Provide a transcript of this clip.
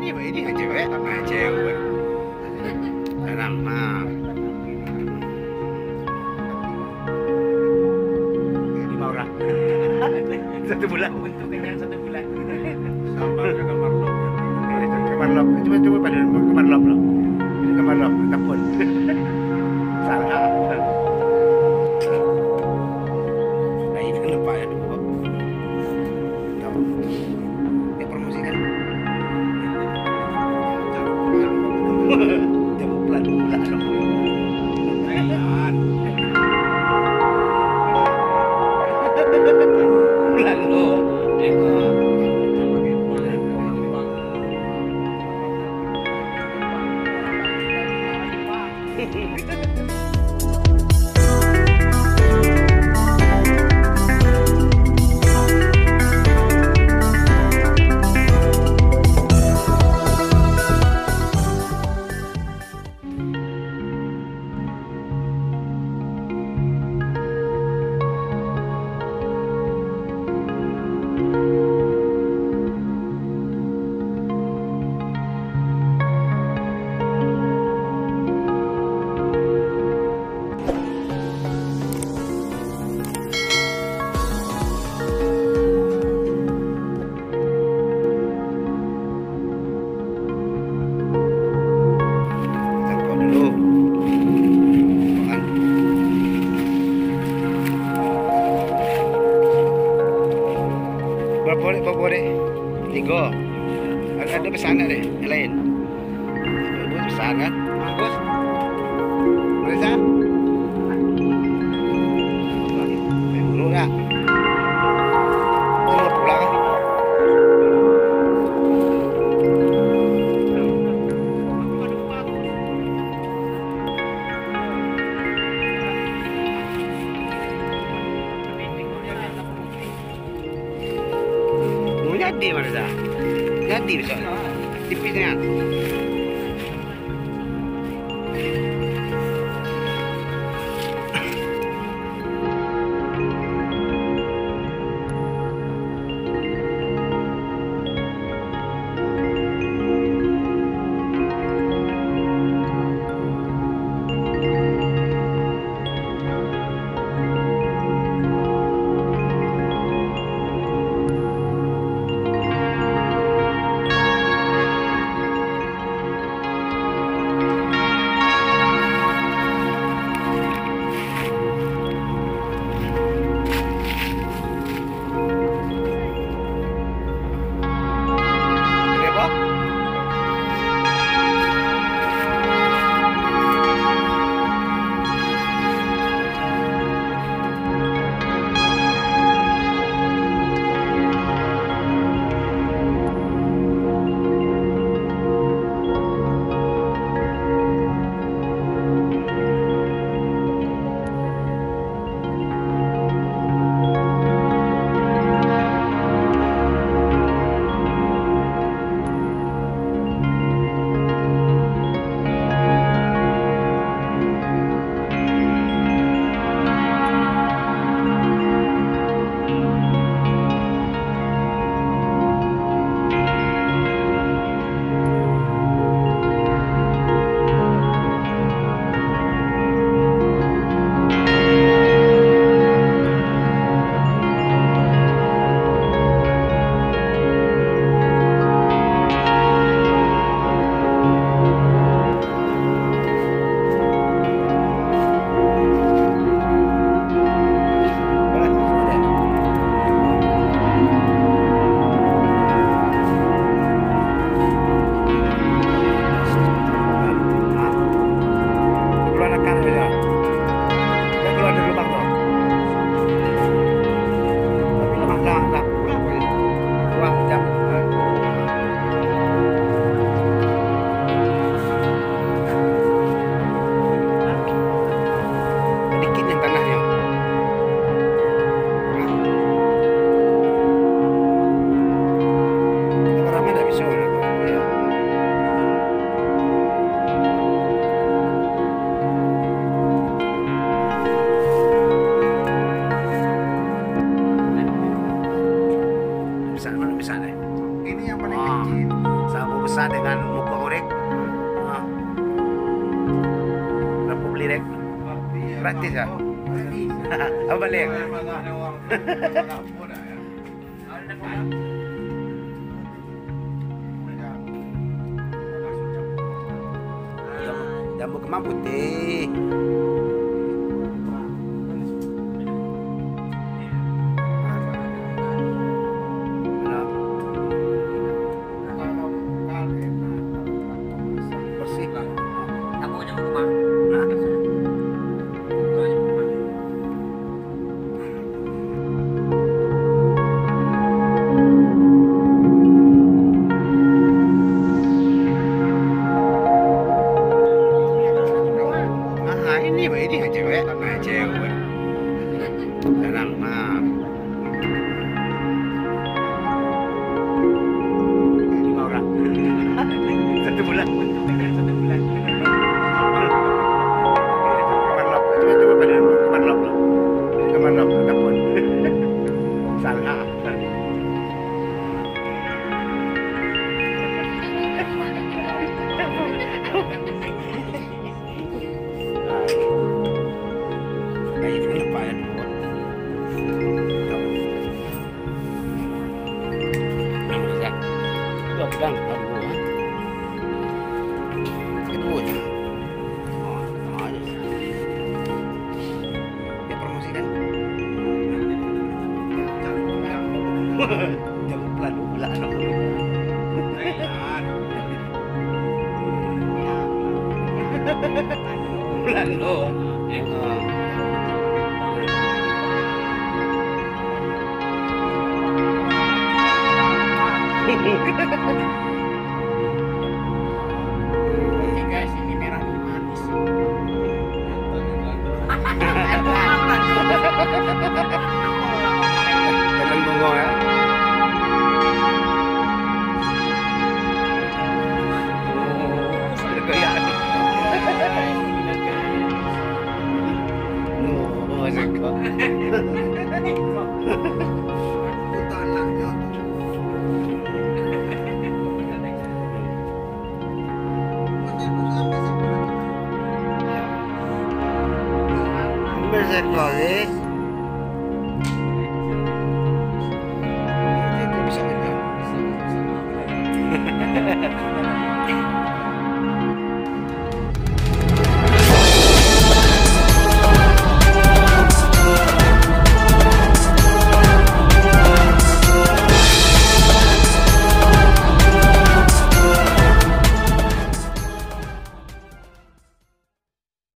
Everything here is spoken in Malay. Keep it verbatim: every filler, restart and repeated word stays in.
Ini ini kan cewek, tak cewek. Sekarang mah lima orang. Satu bulan untuk kenyang satu bulan. Sampai ke kamar lop. Kamar lop. Coba coba pada kamar lop loh. Ini kamar lop, takut. Salah. Nah ini kan lupa ya dulu. Tahu. Ya promosikan. Jamu pelan pelan. Ayan. Pelan lo. Berapa boleh, berapa boleh? Tiga. Ada ada pesanan deh, yang lain. Ibu pesan kan? Bagus. Boleh tak? Main bulu tak? Tunggu pulang kan? Jadi mana dah? Jadi besok. Tipis kan? rosa dengan muka orek. Ah. Berapa beli rek? Praktis ya? Apa balik? Jamu kemang putih. Bersih. Kamu jamu kemang? Ini weh, ini cewek, nah cewek. Tenang, maaf. Lima orang. Satu bulan. Satu bulan. Kamar lap. Coba coba pada kamar lap lah. Kamar lap ataupun salah. Kayak itu kenapa ya dulu? Bisa. Dua pegang, aduh. Kedua aja. Oh, sama aja. Dia promosikan. Jangan pelan pula dong. Pelan dong. Oke guys, ini merah nih manis. Jangan bengong ya. Oh, kayak ini. Oh, sekok. Besok lagi.